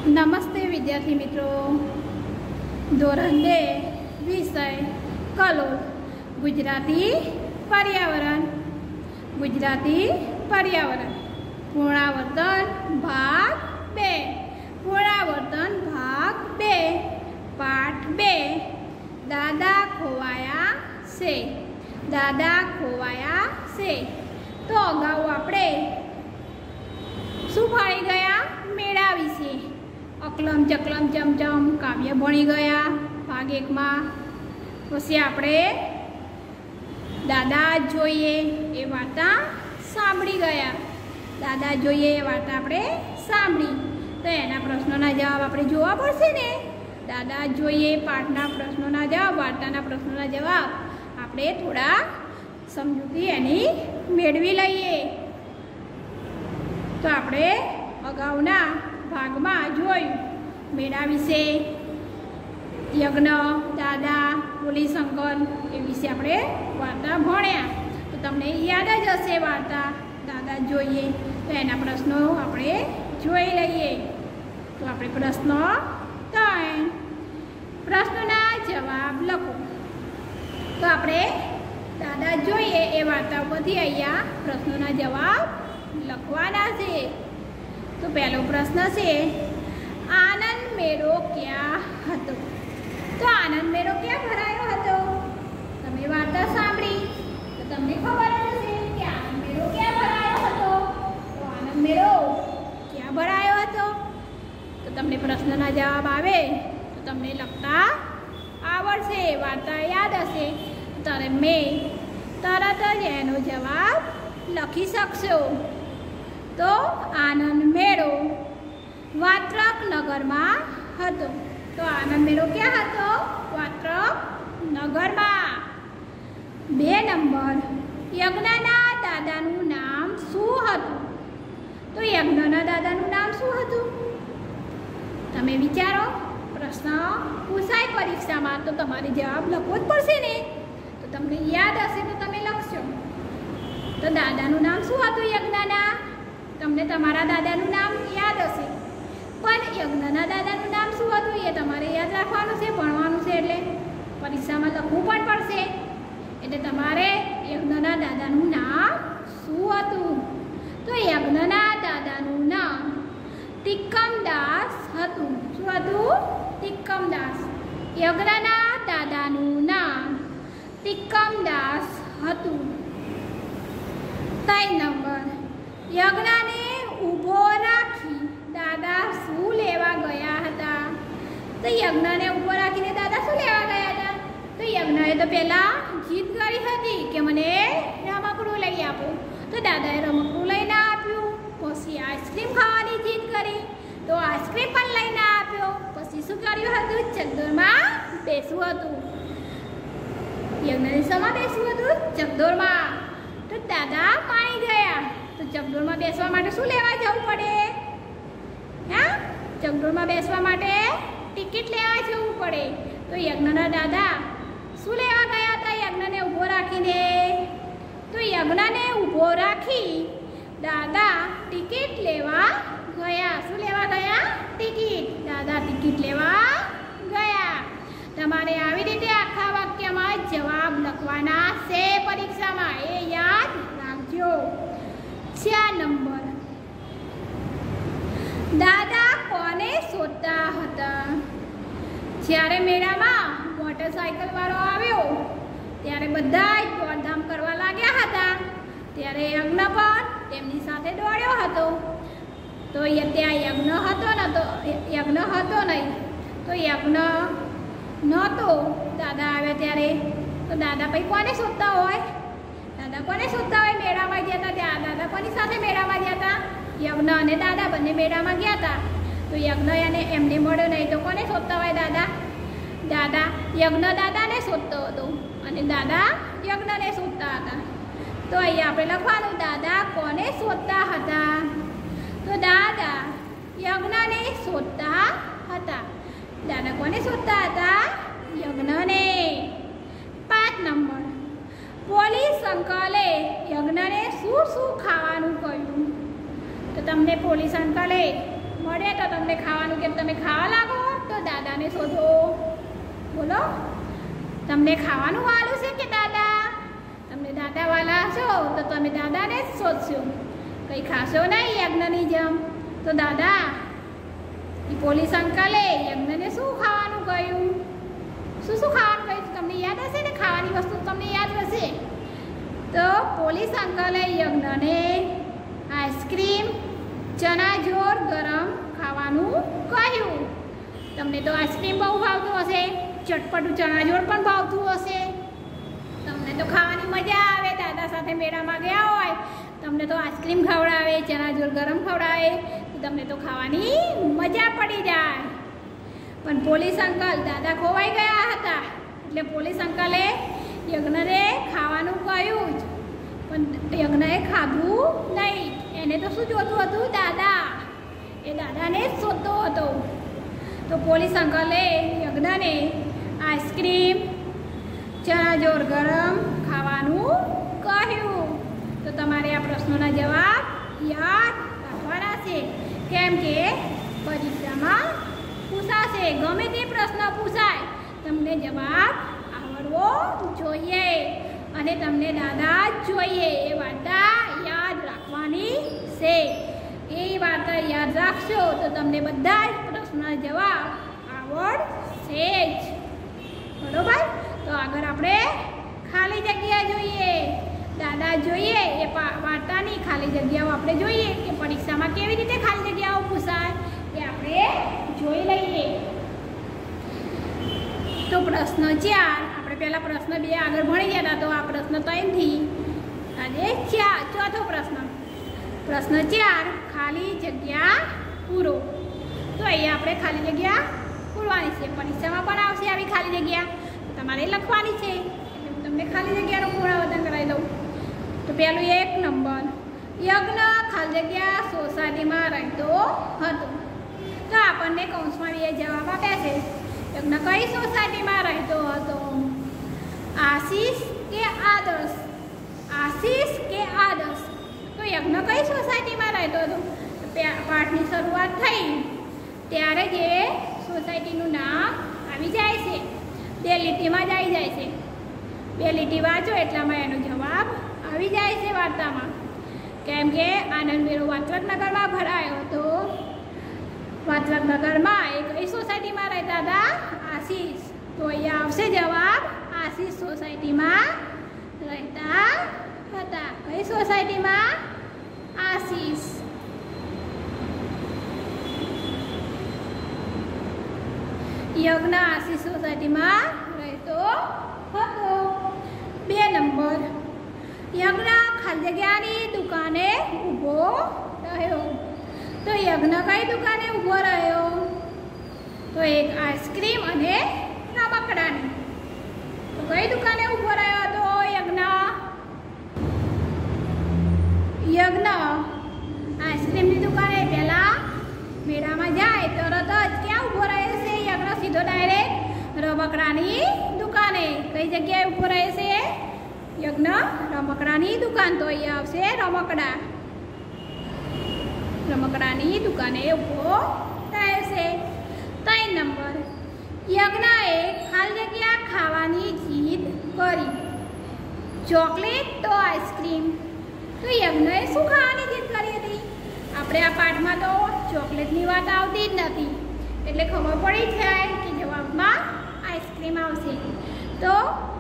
નમસ્તે વિદ્યાર્થી મિત્રો, ધોરણ 2 વિષય કલોલ ગુજરાતી પર્યાવરણ પુનરાવર્તન ભાગ 2 પાઠ 2 દાદા ખોવાયા છે। તો અગાઉ આપણે શું ભણી ગયા? મેળા વિશે અકલમ ચકલમ ચમચમ કાવ્ય ભણી ગયા ભાગ 1 માં। પછી આપણે દાદા જોઈએ એ વાર્તા સાંભળી ગયા। દાદા જોઈએ એ વાર્તા આપણે સાંભળી, તો એના પ્રશ્નોના જવાબ આપણે જોવા પડશે ને। દાદા જોઈએ પાઠના પ્રશ્નોના જવાબ, વાર્તાના પ્રશ્નોના જવાબ આપણે થોડા સમજૂતી એની મેળવી લઈએ। તો આપણે અગાઉના ભાગમાં જોયું મેળા વિશે, યજ્ઞ, દાદા, પોલીશંકર એ વિશે આપણે વાર્તા ભણ્યા। તો તમને યાદ જ હશે વાર્તા દાદા જોઈએ, તો એના પ્રશ્નો આપણે જોઈ લઈએ। તો આપણે પ્રશ્ન 3, પ્રશ્નોના જવાબ લખો। તો આપણે દાદા જોઈએ એ વાર્તા ઉપરથી અહીંયા પ્રશ્નોના જવાબ લખવાના છે। તો પહેલો પ્રશ્ન છે, આનંદ મેળો ક્યાં હતો? તો આનંદ મેળો ક્યાં ભરાયો હતો? તમે વાર્તા સાંભળી તો તમને ખબર હશે કે આનંદ મેળો ક્યાં ભરાયો હતો। તો આનંદ મેળો ક્યાં ભરાયો હતો? તો તમને પ્રશ્નના જવાબ આવે તો તમને લખતા આવડશે, વાર્તા યાદ હશે, તમે તરત જ એનો જવાબ લખી શકશો। તો આનંદ મેળો વાત્રક નગરમાં હતો। તો આનંદ મેળો ક્યાં હતો? વાત્રક નગરમાં। 2 નંબર, યજ્ઞના દાદાનું નામ શું હતું? તો યજ્ઞના દાદાનું નામ શું હતું? તમે વિચારો, પ્રશ્ન પૂછાય પરીક્ષામાં તો તમારે જવાબ લખવો જ પડશે ને। તો તમને યાદ હશે તો તમે લખશો। તો દાદાનું નામ શું હતું યજ્ઞના? તમને તમારા દાદાનું નામ યાદ હશે, પણ યજ્ઞના દાદાનું નામ શું હતું એ તમારે યાદ રાખવાનું છે, ભણવાનું છે, એટલે પરીક્ષામાં લખવું પણ પડશે। એટલે તમારે યજ્ઞના દાદાનું નામ શું હતું? તો યજ્ઞના દાદાનું નામ તિક્કમદાસ હતું। શું હતું? તિક્કમદાસ। યજ્ઞના દાદાનું નામ તિક્કમદાસ હતું। 3 નંબર, યજ્ઞને ઊભો રાખી દાદા શું લેવા ગયા હતા? તો યજ્ઞને ઊભો રાખીને દાદા શું લેવા ગયા હતા? તો યજ્ઞએ તો પહેલાં જીદ કરી હતી કે મને રમકડું લઈ આપો, તો દાદાએ રમકડું લઈને આપ્યું। પછી આઈસ્ક્રીમ ખાવાની જીદ કરી તો આઈસ્ક્રીમ પણ લઈને આપ્યો। પછી શું કર્યું હતું? ચકડોળમાં બેસવું હતું। યજ્ઞને શામાં બેસવું હતું? ચકડોળમાં। તો દાદા માણી ગયા। તો ચકડોળમાં બેસવા માટે શું લેવા જવું પડે? હા, ચકડોળમાં બેસવા માટે ટિકિટ લેવા જવું પડે। તો યજ્ઞના દાદા શું લેવા ગયા હતા યજ્ઞને ઊભો રાખીને? તો યજ્ઞને ઊભો રાખી દાદા ટિકિટ લેવા ગયા। શું લેવા ગયા? ટિકિટ। દાદા ટિકિટ લેવા ગયા। તમારે આવી રીતે આખા વાક્યમાં જવાબ લખવાના છે પરીક્ષામાં, એ યાદ રાખજો। 4 નંબર, દાદા કોને શોધતા હતા? જ્યારે મેળામાં મોટરસાયકલ વાળો આવ્યો ત્યારે બધા જ દોડધામ કરવા લાગ્યા હતા, ત્યારે યજ્ઞ પણ તેમની સાથે દોડ્યો હતો। તો ત્યાં યજ્ઞ હતો નહીં, તો યજ્ઞ નહોતો દાદા આવ્યા ત્યારે। તો દાદા પછી કોને શોધતા હોય? દાદા કોને શોધતા હોય? મેળામાં ગયા હતા ત્યાં દાદા કોની સાથે મેળામાં ગયા હતા? યજ્ઞ અને દાદા બંને મેળામાં ગયા હતા। તો યજ્ઞ અને એમને મળ્યો નહીં તો કોને શોધતા હોય? દાદા યજ્ઞ દાદાને શોધતો હતો અને દાદા યજ્ઞને શોધતા હતા। તો અહીંયા આપણે લખવાનું દાદા કોને શોધતા હતા? તો દાદા યજ્ઞને શોધતા હતા। દાદા કોને શોધતા હતા? યજ્ઞને। 5 નંબર, પોલીસ અંકલે યજ્ઞને શું ખાવાનું કહ્યું? તો તમને પોલીસ અંકલે મળે તો તમને ખાવાનું કેમ તમે ખાવા લાગો તો દાદાને શોધો. બોલો, તમને ખાવાનું વાળું છે કે દાદા? તમને દાદા વાલા છો તો તમે દાદાને જ શોધશો, કંઈ ખાશો નહીં યજ્ઞની જેમ. તો દાદા એ પોલીસ અંકલે યજ્ઞને શું ખાવાનું કહ્યું? શું ખાવાનું કહ્યું? તમને યાદ હશે ને, ખાવાની વસ્તુ તમને યાદ હશે. તો પોલીસ અંકલે યજ્ઞને આઈસ્ક્રીમ, ચણાજોર ગરમ ખાવાનું કહ્યું. તમને તો આઈસ્ક્રીમ બહુ ભાવતું હશે, ચટપટું ચણાજોર પણ ભાવતું હશે. તમને તો ખાવાની મજા આવે, દાદા સાથે મેળામાં ગયા હોય, તમને તો આઈસ્ક્રીમ ખવડાવે, ચણાજોર ગરમ ખવડાવે, તો તમને તો ખાવાની મજા પડી જાય. પણ પોલીસ અંકલ દાદા ખોવાઈ ગયા હતા, એટલે પોલીસ અંકલે યજ્ઞને ખાવાનું કહ્યું જ, પણ યજ્ઞએ ખાધું નહીં. એને તો શું જોતું હતું? દાદા. એ દાદાને જ શોધતો હતો. તો પોલીસ અંકલે યજ્ઞને આઈસ્ક્રીમ, ચણાજોર ગરમ ખાવાનું કહ્યું. તો તમારે આ પ્રશ્નોના જવાબ યાદ રાખવાના છે, કેમ કે પરીક્ષામાં પૂછાશે. ગમે તે પ્રશ્ન પૂછાય, તમને જવાબ આવડવો જોઈએ અને તમને દાદા જ જોઈએ. એ વાર્તા યાદ રાખવાની છે. એ વાર્તા યાદ રાખશો તો તમને બધા જ પ્રશ્નના જવાબ આવડશે જ. બરોબર? તો આગળ આપણે ખાલી જગ્યા જોઈએ. દાદા જોઈએ એ વાર્તાની ખાલી જગ્યાઓ આપણે જોઈએ કે પરીક્ષામાં કેવી રીતે ખાલી જગ્યાઓ પૂછાય એ આપણે જોઈ લઈએ. તો પ્રશ્ન 4 આપણે પહેલા પ્રશ્ન 2 આગળ ભણી ગયા હતા, તો આ પ્રશ્ન 3 થી આજે ચોથો પ્રશ્ન. પ્રશ્ન 4 ખાલી જગ્યા પૂરો. તો અહીંયા આપણે ખાલી જગ્યા પૂરવાની છે. પરીક્ષામાં પણ આવશે આવી ખાલી જગ્યા, તમારે લખવાની છે. એટલે હું તમને ખાલી જગ્યાનું પુનરાવર્તન કરાવી દઉં. તો પહેલું 1 નંબર, યજ્ઞ ખાલી જગ્યા સોસાયટીમાં રહેતો હતો. તો આપણને કૌંસમાં 2 જવાબ આપ્યા છે. યજ્ઞ કઈ સોસાયટીમાં રહેતો હતો? આશીષ કે આદર્શ? આશીષ કે આદર્શ? તો યજ્ઞ કઈ સોસાયટીમાં રહેતો હતો? પાઠની શરૂઆત થઈ ત્યારે જ એ સોસાયટીનું નામ આવી જાય છે. 2 લીટીમાં જ આવી જાય છે. 2 લીટી વાંચો એટલામાં એનો જવાબ આવી જાય છે વાર્તામાં. કેમ કે આનંદ મેળો વાત્રકનગરમાં ભરાયો હતો. વાત્રકનગરમાં એ કઈ સોસાયટીમાં રહેતા હતા? આશીષ. તો અહીંયા આવશે જવાબ આશીષ સોસાયટીમાં રહેતા હતા. કઈ સોસાયટીમાં? આશીષ. યજ્ઞ આશીષ સોસાયટીમાં રહેતો હતો. 2 નંબર, યજ્ઞ ખાલી જગ્યાની દુકાને ઊભો રહ્યો. તો યજ્ઞ કઈ દુકાને ઊભો રહ્યો? તો એક આઈસ્ક્રીમ અને રમકડાની. તો કઈ દુકાને ઊભો રહ્યો હતો યજ્ઞ? યજ્ઞ આઈસ્ક્રીમની દુકાને. પહેલાં મેળામાં જાય તરત જ ક્યાં ઊભો રહે છે યજ્ઞ? સીધો ડાયરેક્ટ રમકડાની દુકાને. કઈ જગ્યાએ ઊભો રહે છે યજ્ઞ? રમકડાની દુકાન. તો અહીંયા આવશે રમકડા. રમકડાની દુકાને ઊભો રહે છે. 3 નંબર, યજ્ઞએ ખાલી જગ્યા ખાવાની જીદ કરી. ચોકલેટ તો આઈસ્ક્રીમ. તો યજ્ઞએ શું ખાવાની જીદ કરી હતી? આપણે આ પાઠમાં તો ચોકલેટની વાત આવતી જ નથી, એટલે ખબર પડી જાય કે જવાબમાં આઈસ્ક્રીમ આવશે. તો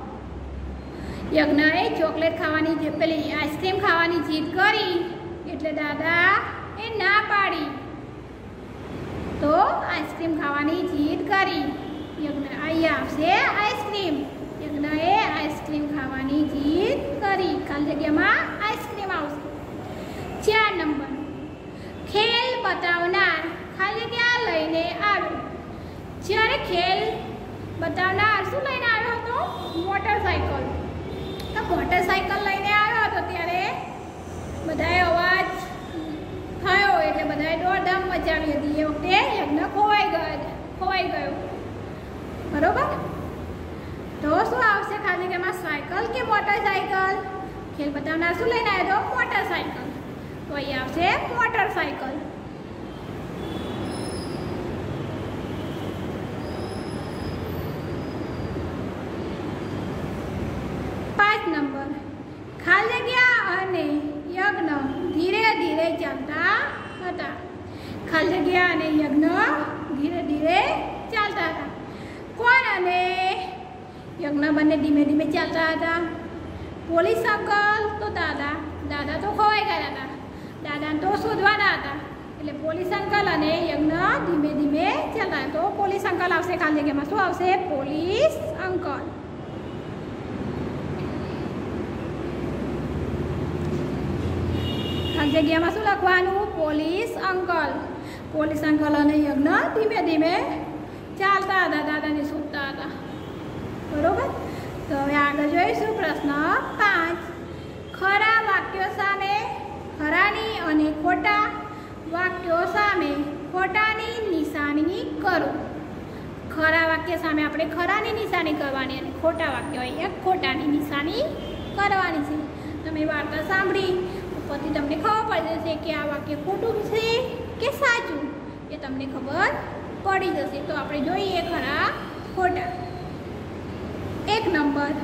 યજ્ઞએ ચોકલેટ ખાવાની પેલી આઈસ્ક્રીમ ખાવાની જીદ કરી, એટલે દાદા એ ના પાડી. તો આઈસ્ક્રીમ ખાવાની જીદ કરી. યજ્ઞ અહીંયા આવશે આઈસ્ક્રીમ. યજ્ઞએ આઈસ્ક્રીમ ખાવાની જીદ કરી. ખાલી જગ્યામાં આઈસ્ક્રીમ આવશે. 4 નંબર, ખેલ બતાવનાર ખાલી જગ્યા લઈને આવ્યો. જ્યારે ખેલ બતાવનાર શું લઈને આવ્યો હતો? મોટરસાઇકલ. તો મોટરસાઇકલ લઈને આવ્યો હતો ત્યારે બધાએ અવાજ થયો, એટલે બધાએ દોડધામ મચાવી હતી. એ વખતે યજ્ઞ ખોવાઈ ગયો. બરોબર? તો શું આવશે ખાલી જગ્યામાં? સાયકલ કે મોટરસાઇકલ? ખેલ બતાવનાર શું લઈને આવ્યો હતો? મોટરસાઇકલ. તો અહીંયા આવશે મોટરસાઇકલ. ગયા અને યજ્ઞ ધીરે ધીરે ચાલતા હતા. કોણ અને યજ્ઞ બંને ધીમે ધીમે ચાલતા હતા. પોલીસ અંકલ તો દાદા તો ખોવાઈ ગયા હતા. દાદાને તો શોધવાના હતા. એટલે પોલીસ અંકલ અને યજ્ઞ ધીમે ધીમે ચાલતા. તો પોલીસ અંકલ આવશે ખાલી જગ્યામાં. શું આવશે? Police uncle. ખાલી જગ્યામાં શું લખવાનું? Police uncle. પોલીસ અંકલ અને યજ્ઞ ધીમે ધીમે ચાલતા હતા, દાદાને શોધતા હતા. બરોબર. તો હવે આગળ જોઈશું પ્રશ્ન 5. ખરા વાક્યો સામે ખરાની અને ખોટા વાક્યો સામે ખોટાની નિશાની કરો. ખરા વાક્ય સામે આપણે ખરાની નિશાની કરવાની અને ખોટા વાક્ય અહીંયા ખોટાની નિશાની કરવાની છે. તમે વાર્તા સાંભળી પછી તમને ખબર પડી જશે કે આ વાક્ય ખોટું છે કે સાચું, એ તમને ખબર પડી જશે. તો આપણે જોઈએ ખરા ખોટા. 1 નંબર,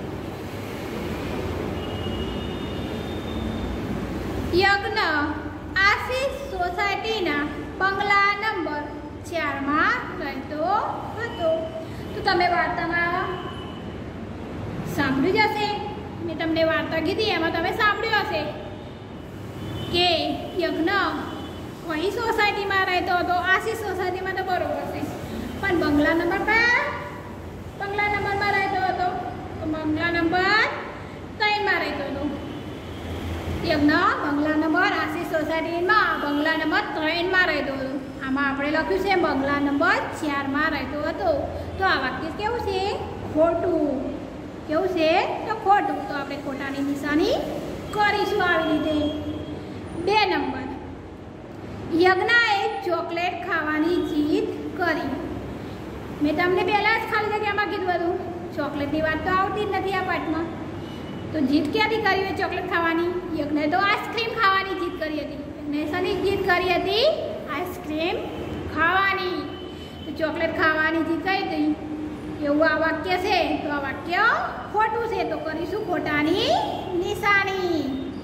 યજ્ઞ આશીષ સોસાયટીના બંગલા નંબર 4માં રહેતો હતો. તો તમે વાર્તામાં સાંભળ્યું જ હશે. મેં તમને વાર્તા કીધી એમાં તમે સાંભળ્યું હશે કે યજ્ઞ કઈ સોસાયટીમાં રહેતો હતો? આશીષ સોસાયટીમાં. તો બરોબર છે, પણ બંગલા નંબર 5 બંગલા નંબરમાં રહેતો હતો. તો બંગલા નંબર 3માં રહેતો હતો. યજ્ઞ બંગલા નંબર આશીષ સોસાયટીમાં બંગલા નંબર 3માં રહેતો હતો. આમાં આપણે લખ્યું છે બંગલા નંબર 4માં રહેતો હતો. તો આ વાક્ય કેવું છે? ખોટું. કેવું છે? તો ખોટું. તો આપણે ખોટાની નિશાની કરીશું આવી રીતે. 2 નંબર, યજ્ઞએ ચોકલેટ ખાવાની જીદ કરી. મેં તમને પહેલાં જ ખાલી જગ્યામાં કીધું હતું, ચોકલેટની વાત તો આવતી જ નથી આ પાઠમાં. તો જીદ ક્યાંથી કરી હોય ચોકલેટ ખાવાની? યજ્ઞએ તો આઈસ્ક્રીમ ખાવાની જીદ કરી હતી. યજ્ઞએ શેની જીદ કરી હતી? આઈસ્ક્રીમ ખાવાની. તો ચોકલેટ ખાવાની જીદ કરી હતી એવું આ વાક્ય છે. તો આ વાક્ય ખોટું છે. તો કરીશું ખોટાની નિશાની.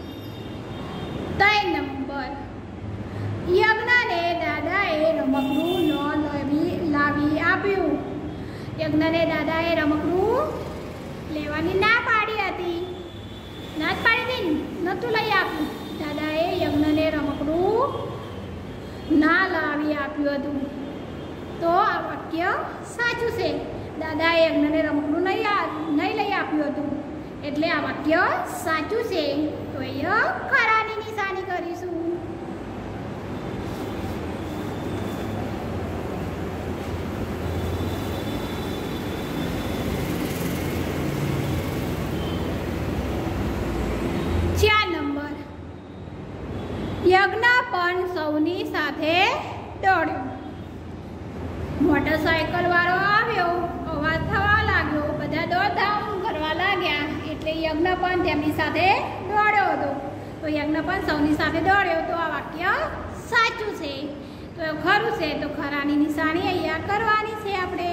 3 નંબર, યજ્ઞને દાદાએ રમકડું લાવી આપ્યું. યજ્ઞને દાદાએ રમકડું લેવાની ના પાડી હતી. ના જ પાડી હતી, નહોતું લઈ આપ્યું. દાદાએ યજ્ઞને રમકડું ના લાવી આપ્યું હતું. તો આ વાક્ય સાચું છે. દાદાએ યજ્ઞને રમકડું નહીં લઈ આપ્યું હતું, એટલે આ વાક્ય સાચું છે. તો અહીંયા ખરાની નિશાની કરીશું. યજ્ઞ પણ સૌની સાથે દોડ્યો. મોટરસાયકલ વાળો આવ્યો, અવાજ થવા લાગ્યો, બધા દોડધામ કરવા લાગ્યા. એટલે યજ્ઞ પણ તેમની સાથે દોડ્યો હતો. તો યજ્ઞ પણ સૌની સાથે દોડ્યો. તો આ વાક્ય સાચું છે. તો ખરું છે. તો ખરાની નિશાની અહીંયા કરવાની છે આપણે.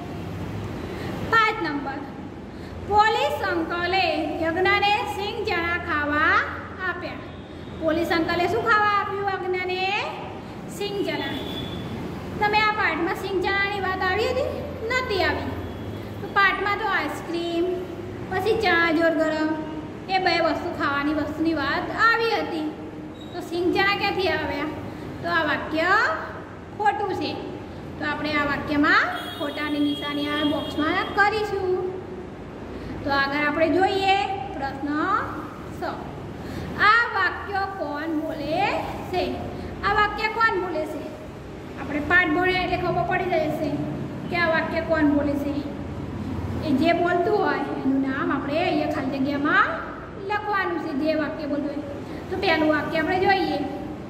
5 નંબર, પોલીસ અંકલે યજ્ઞને સિંગ ચણા ખાવા આપ્યા. પોલીસ અંકલે શું ખાવા આપ્યું યજ્ઞને? સિંગ ચણા. તમે આ પાઠમાં સિંગ ચણાની વાત આવી હતી? નથી આવી. તો પાઠમાં તો આઈસ્ક્રીમ પછી ચણા જોર ગરમ એ 2 વસ્તુ ખાવાની વસ્તુની વાત આવી હતી. તો સિંગ ચણા ક્યાંથી આવ્યા? તો આ વાક્ય ખોટું છે. તો આપણે આ વાક્યમાં ખોટાની નિશાની આ બોક્સમાં કરીશું. તો આગળ આપણે જોઈએ પ્રશ્ન 6. આ વાક્ય કોણ બોલે છે? આ વાક્ય કોણ બોલે છે? આપણે પાઠ ભણ્યા એટલે ખબર પડી જશે કે આ વાક્ય કોણ બોલે છે. એ જે બોલતું હોય એનું નામ આપણે અહીંયા ખાલી જગ્યામાં લખવાનું છે, જે વાક્ય બોલતું હોય. તો પહેલું વાક્ય આપણે જોઈએ.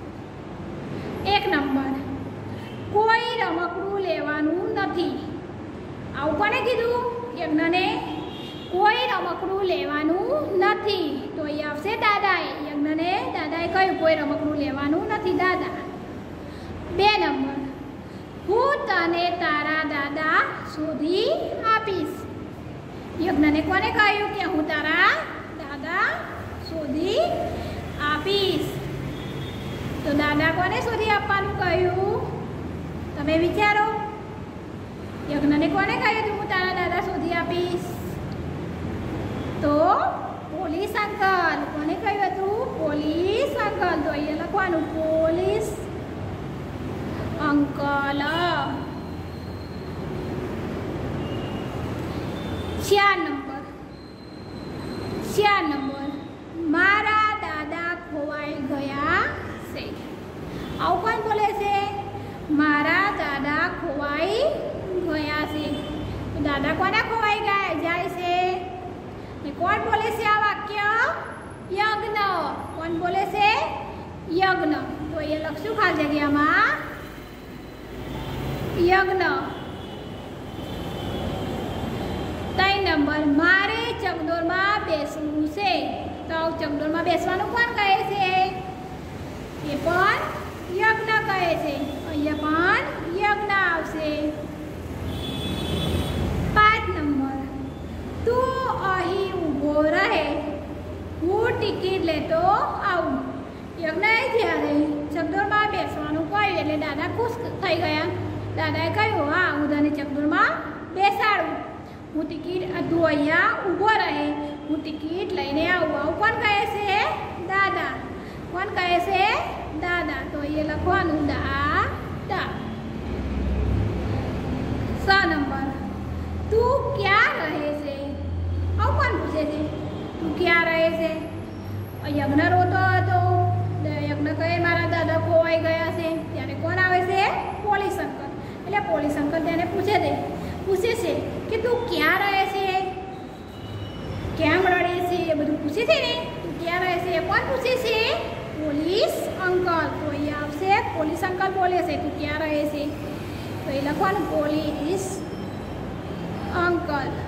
1 નંબર, કોઈ રમકડું લેવાનું નથી. આવું કોને કીધું? યજ્ઞને કોઈ રમકડું લેવાનું નથી. તો અહીં આવશે દાદાએ. યજ્ઞને દાદાએ કહ્યું કોઈ રમકડું લેવાનું નથી દાદા. 2 નંબર, હું તને તારા દાદા શોધી આપીશ. યજ્ઞને કોને કહ્યું કે હું તારા દાદા શોધી આપીશ? તો દાદા કોને શોધી આપવાનું કહ્યું? તમે વિચારો. યજ્ઞને કોને કહ્યું હતું હું તારા દાદા શોધી આપીશ? તો પોલીસ અંકલ. કોને કહ્યું હતું? Police uncle. તો અહીંયા લખવાનું પોલીસ અંકલ. 4 નંબર મારા દાદા ખોવાઈ ગયા છે. આવું કોણ બોલે છે? મારા દાદા ખોવાઈ ગયા છે. તો દાદા કોના ખોવાઈ જાય છે? કોણ બોલે છે આ વાક્ય? યજ્ઞ. કોણ બોલે છે? યજ્ઞ. તો એ લખશું ખાલી જગ્યામાં યજ્ઞ. 3 નંબર મારે ચકડોળમાં બેસવું છે. તો ચકડોળમાં બેસવાનું કોણ કહે છે? એ પણ યજ્ઞ કહે છે. અહીંયા પણ યજ્ઞ આવશે. 5 નંબર તું અહીં ઊભો રહે, હું ટિકિટ લેતો આવું. યજ્ઞએ જ્યારે ચકડોળમાં બેસવાનું કહ્યું એટલે દાદા ખુશ થઈ ગયા. દાદાએ કહ્યું હા હું તને ચકડોળમાં બેસાડું. હું ટિકિટ તું અહીંયા ઊભો રહે, હું ટિકિટ લઈને આવું. આવું કોણ કહે છે? દાદા. કોણ કહે છે? દાદા. તો એ લખવાનું દાદા. 6 નંબર તું ક્યાં રહે છે? આવું કોણ પૂછે છે? તું ક્યાં રહે છે? યજ્ઞ રોતો હતો. યજ્ઞ કહે મારા દાદા ખોવાઈ ગયા છે. ત્યારે કોણ આવે છે? Police uncle. એટલે પોલીસ અંકલ તેને પૂછે છે કે તું ક્યાં રહે છે, કેમ રડે છે, એ બધું પૂછે છે ને. તું ક્યાં રહે છે? કોણ પૂછે છે? Police uncle. તો અહીંયા આવશે પોલીસ અંકલ બોલે છે તું ક્યાં રહે છે. તો એ લખવાનું પોલીસ અંકલ.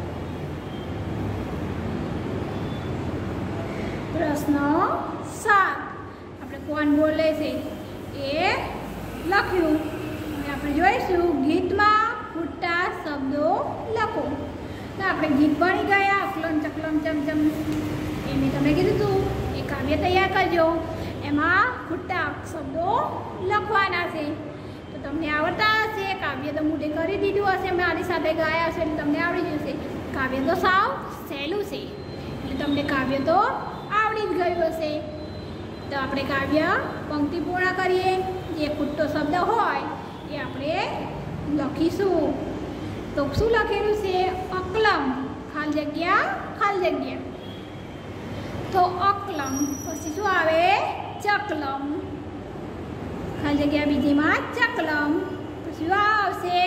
પ્રશ્ન 7 આપણે કોણ બોલે છે એ લખ્યું. અને આપણે જોઈશું ગીતમાં ખૂટતા શબ્દો લખો. તો આપણે ગીત ભણી ગયા અકલમ ચકલમ ચમચમ એ મેં તમને કીધું હતું. એ કાવ્ય તૈયાર કરજો. એમાં ખૂટતા શબ્દો લખવાના છે. તો તમને આવડતા હશે. કાવ્ય તો મોઢે કરી દીધું હશે, મારી સાથે ગાયા હશે એટલે તમને આવડી જશે. કાવ્ય તો સાવ સહેલું છે એટલે તમને કાવ્ય તો આવડી જ ગયું હશે. તો આપણે કાવ્ય પંક્તિ પૂર્ણ કરીએ. જે ખૂટતો શબ્દ હોય એ આપણે લખીશું. તો શું લખેલું છે? અકલમ ખાલી જગ્યા. તો અકલમ પછી શું આવે? ચકલમ. ખાલી જગ્યા બીજીમાં ચકલમ. પછી શું આવશે?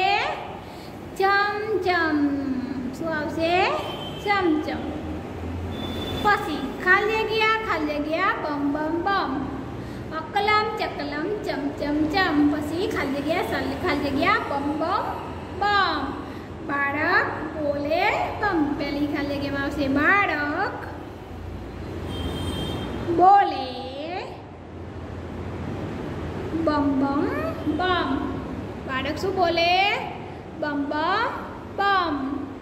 ચમચમ. શું આવશે? ચમચમ. પછી ખાલી જગ્યા બમ બમ બમ. અકલમ ચકલમ ચમચમ ચમ. પછી ખાલી જગ્યા બમ બમ બમ. બાળક બોલે બમ. પહેલી ખાલી જગ્યામાં આવશે બાળક બોલે બમ બમ બમ. બાળક શું બોલે? બમ બમ બમ.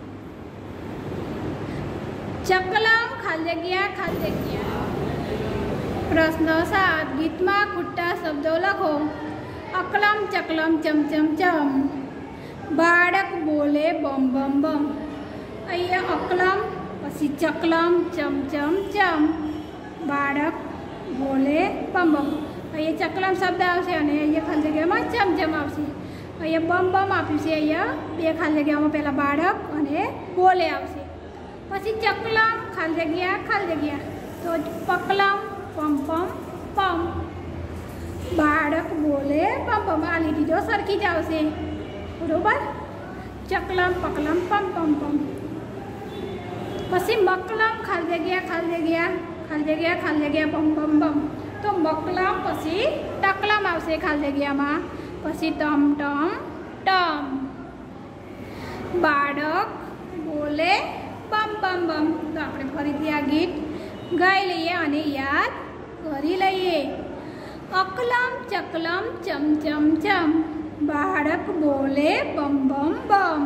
ચકલમ ખાલી જગ્યા. પ્રશ્ન 7 ગીતમાં ખૂટતા શબ્દો લખો. અકલમ ચકલમ ચમચમ ચમ. બાળક બોલે બમ બમ બમ. અહીંયા અકલમ પછી ચકલમ ચમચમ ચમ. બાળક બોલે બમ બમ. અહીંયા ચકલમ શબ્દ આવશે અને અહીંયા ખાલી જગ્યામાં ચમચમ આવશે. અહીંયા બમ બમ આપ્યું છે. અહીંયા બે ખાલી જગ્યામાં પહેલાં બાળક અને બોલે આવશે. પછી ચકલમ ખાલી જગ્યા. તો પકલમ પમ પમ પમ. બાળક બોલે પમ પમ. આ લીટી તો સરખી જ આવશે બરોબર. ચકલમ પકલમ પમ પમ પમ. પછી મકલમ ખાલી જગ્યા બમ બમ બમ. તો મકલમ પછી ટકલમ આવશે ખાલી જગ્યામાં. પછી ટમ ટમ ટમ. બાળક બોલે બમ બમ બમ. તો આપણે ફરીથી આ ગીત ગાઈ લઈએ અને યાદ કરી લઈએ. અકલમ ચકલમ ચમચમ ચમ. બાળક બોલે બમ બમ બમ.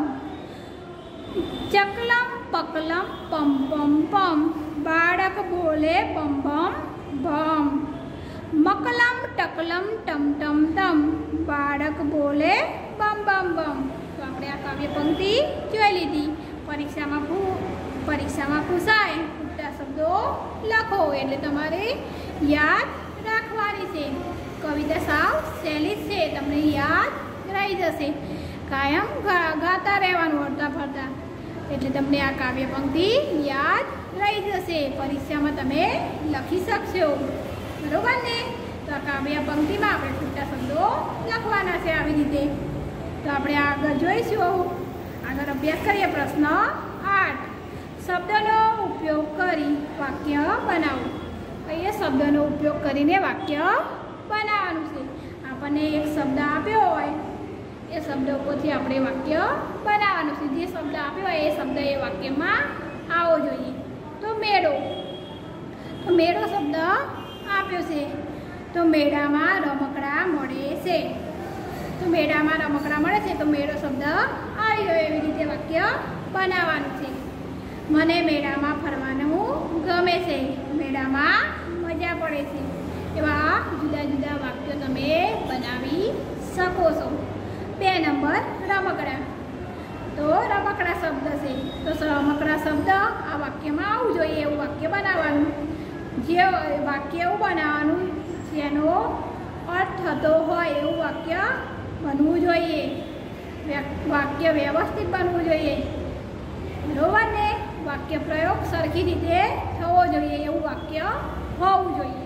ચકલમ પકલમ પમ પમ પમ. બાળક બોલે બમ બમ બમ. મકલમ ટકલમ ટમ ટમ ટમ, બાળક બોલે બમ બમ બમ. તો આપણે આ કાવ્ય પંક્તિ જોઈ લીધી. પરીક્ષામાં પૂછાય ખૂટતા શબ્દો લખો, એટલે તમારે યાદ રાખવાની છે. કવિતા સાવ સહેલી છે, તમને યાદ રહી જશે. કાયમ ગાતા રહેવાનું હરતા ફરતા, એટલે તમને આ કાવ્ય પંક્તિ યાદ રહી જશે. પરીક્ષામાં તમે લખી શકશો, બરોબર ને? તો આ કાવ્ય પંક્તિમાં આપણે ખૂટતા શબ્દો લખવાના છે આવી રીતે. તો આપણે આગળ જોઈશું. આગળ અભ્યાસ કરીએ. પ્રશ્ન 8. શબ્દનો ઉપયોગ કરી વાક્ય બનાવો. એ શબ્દનો ઉપયોગ કરીને વાક્ય બનાવવાનું છે. આપણને એક શબ્દ આપ્યો હોય, એ શબ્દ ઉપરથી આપણે વાક્ય બનાવવાનું છે. જે શબ્દ આપ્યો હોય એ શબ્દ એ વાક્યમાં આવવો જોઈએ. તો મેળો, તો મેળો શબ્દ આપ્યો છે. તો મેળામાં રમકડા મળે છે. તો મેળામાં રમકડા મળે છે, તો મેળો શબ્દ આવી ગયો. એવી રીતે વાક્ય બનાવવાનું છે. મને મેળામાં ફરવાનું ગમે છે. મેળામાં મજા પડે છે. એવા જુદા જુદા વાક્યો તમે બનાવી શકો છો. 2 નંબર રમકડા. તો રમકડા શબ્દ છે, તો રમકડા શબ્દ આ વાક્યમાં આવવું જોઈએ એવું વાક્ય બનાવવાનું. જે વાક્ય એવું બનાવવાનું જેનો અર્થ થતો હોય એવું વાક્ય બનવું જોઈએ. વાક્ય વ્યવસ્થિત બનવું જોઈએ, બરોબર ને? વાક્ય પ્રયોગ સરખી રીતે થવો જોઈએ એવું વાક્ય હોવું જોઈએ.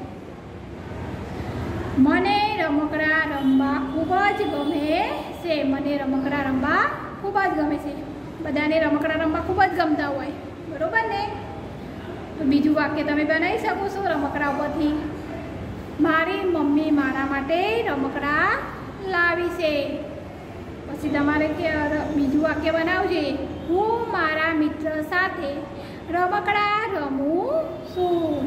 મને રમકડા રમવા ખૂબ જ ગમે છે. મને રમકડા રમવા ખૂબ જ ગમે છે. બધાને રમકડા રમવા ખૂબ જ ગમતા હોય, બરોબર ને? તો બીજું વાક્ય તમે બનાવી શકો છો રમકડા ઉપરથી. મારી મમ્મી મારા માટે રમકડા લાવી છે. પછી તમારે બીજું વાક્ય બનાવવું જોઈએ. હું મારા મિત્ર સાથે રમકડા રમું છું.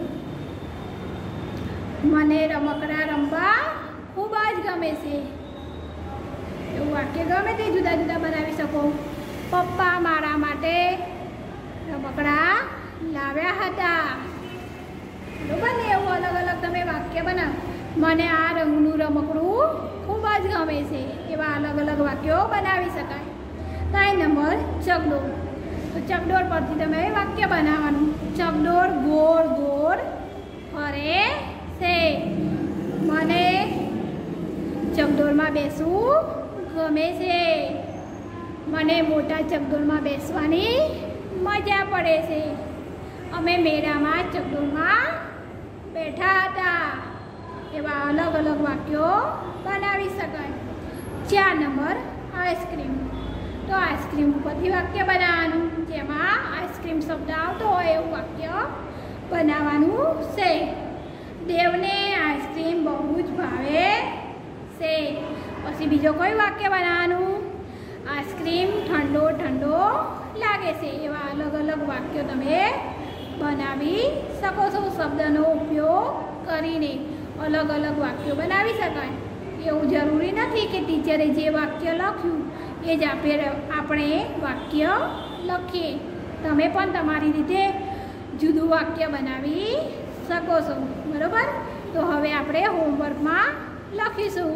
મને રમકડા રમવા ખૂબ જ ગમે છે. એવું વાક્ય ગમે તે જુદા જુદા બનાવી શકો. પપ્પા મારા માટે રમકડા લાવ્યા હતા, બરોબર ને? એવું અલગ અલગ તમે વાક્ય બનાવો. મને આ રંગનું રમકડું ખૂબ જ ગમે છે. એવા અલગ અલગ વાક્યો બનાવી શકાય. 9 નંબર ચકડોળ. તો ચકડોળ પરથી તમે વાક્ય બનાવવાનું. ચકડોળ ગોળ ગોળ ફરે છે. મને ચકડોળમાં બેસવું ગમે છે. મને મોટા ચકડોળમાં બેસવાની મજા પડે છે. અમે મેળામાં ચકડોળમાં બેઠા હતા. એવા અલગ અલગ વાક્યો બનાવી શકાય. 4 નંબર આઈસ્ક્રીમ. તો આઈસ્ક્રીમ ઉપરથી વાક્ય બનાવવાનું. જેમાં આઈસ્ક્રીમ શબ્દ આવતો હોય એવું વાક્ય બનાવવાનું છે. દેવને આઈસ્ક્રીમ બહુ જ ભાવે છે. પછી બીજો કોઈ વાક્ય બનાવવાનું. આઈસ્ક્રીમ ઠંડો ઠંડો લાગે છે. એવા અલગ અલગ વાક્યો તમે બનાવી શકો છો. શબ્દનો ઉપયોગ કરીને અલગ અલગ વાક્યો બનાવી શકાય. એવું જરૂરી નથી કે ટીચરે જે વાક્ય લખ્યું એ જ આપણે વાક્ય લખીએ. તમે પણ તમારી રીતે જુદું વાક્ય બનાવી શકો છો, બરાબર? તો હવે આપણે હોમવર્કમાં લખીશું.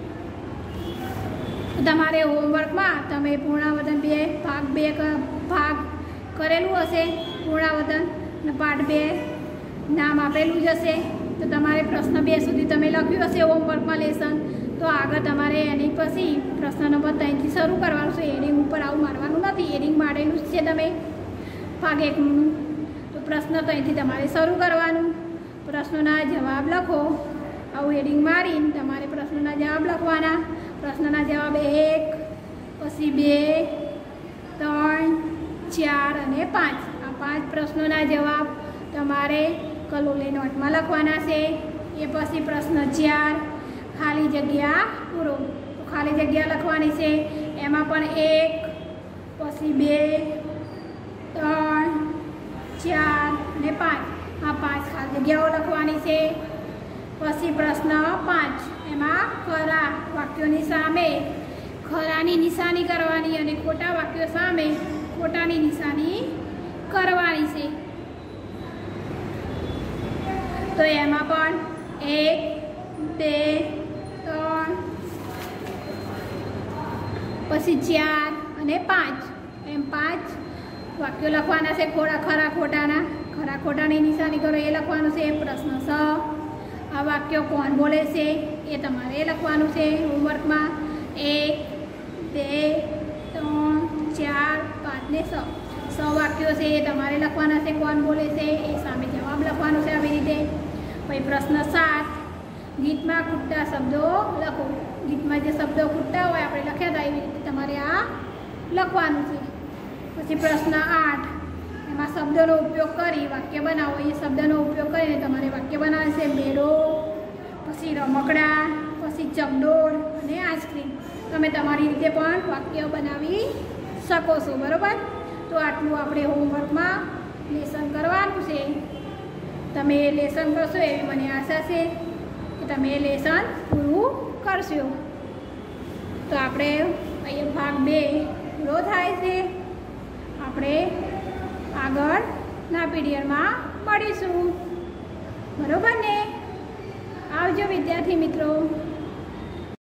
તમારે હોમવર્કમાં તમે પૂર્ણાવર્તન 2 ભાગ કરેલું હશે. પૂર્ણાવર્તન પાઠ 2 નામ આપેલું જ હશે. તો તમારે પ્રશ્ન 2 સુધી તમે લખ્યું હશે હોમવર્કમાં લેસન. તો આગળ તમારે એની પછી પ્રશ્ન નંબર 3થી શરૂ કરવાનું છે. એડિંગ ઉપર આવું મારવાનું નથી. એડિંગ મારેલું જ છે તમે ભાગ 1નું. તો પ્રશ્ન 3થી તમારે શરૂ કરવાનું. પ્રશ્નોના જવાબ લખો. આવું એડિંગ મારીને તમારે પ્રશ્નોના જવાબ લખવાના. પ્રશ્નના જવાબ 1, પછી 2, 3, 4 અને 5. આ 5 પ્રશ્નોના જવાબ તમારે કલોલી નોટમાં લખવાના છે. એ પછી પ્રશ્ન 4 ખાલી જગ્યા પૂરો. તો ખાલી જગ્યા લખવાની છે. એમાં પણ 1, પછી 2, 3, 4 અને 5. આ 5 ખાલી જગ્યાઓ લખવાની છે. પછી પ્રશ્ન 5 એમાં ખરા વાક્યોની સામે ખરાની નિશાની કરવાની અને ખોટા વાક્યો સામે ખોટાની નિશાની કરવાની છે. તો એમાં પણ 1, તે 3 પછી 4 અને 5 એમ 5 વાક્યો લખવાના છે. ખરા ખોટાના. ખરા ખોટાની નિશાની કરો એ લખવાનું છે. પ્રશ્ન 6 આ વાક્યો કોણ બોલે છે એ તમારે લખવાનું છે હોમવર્કમાં. 1 2 3 4 5 ને 6 વાક્યો છે એ તમારે લખવાના છે. કોણ બોલે છે એ સામે જવાબ લખવાનો છે આવી રીતે. પછી પ્રશ્ન 7 ગીતમાં ખૂટતા શબ્દો લખો. ગીતમાં જે શબ્દો ખૂટતા હોય આપણે લખ્યા હતા એવી રીતે તમારે આ લખવાનું છે. પછી પ્રશ્ન 8 એમાં શબ્દોનો ઉપયોગ કરી વાક્ય બનાવો. એ શબ્દનો ઉપયોગ કરીને તમારે વાક્ય બનાવવાનું છે. મેળો, પછી રમકડા, પછી ચકડોળ અને આઈસ્ક્રીમ. તમે તમારી રીતે પણ વાક્ય બનાવી શકો છો. બરાબર? તો આટલું આપણે હોમવર્કમાં લેસન કરવાનું છે. તમે લેસન કરશો એવી મને આશા છે કે તમે લેસન પૂરું કરશો. તો આપણે અહીંયા ભાગ 2 પૂરો થાય છે. આપણે આગળના પીરિયડમાં મળીશું. બરાબર ને? આવજો વિદ્યાર્થી મિત્રો.